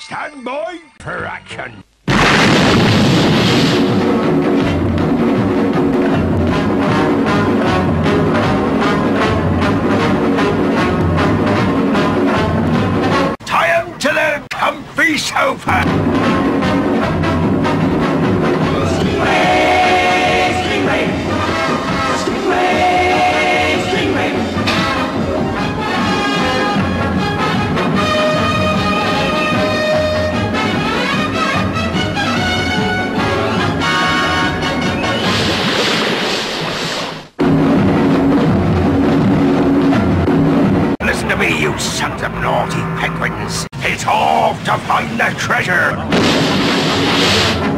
Stand by for action. Tie him to the comfy sofa. Stingray! Stingray! Stingray! Stingray! Listen to me, you sons of naughty penguins. It's off to find the treasure.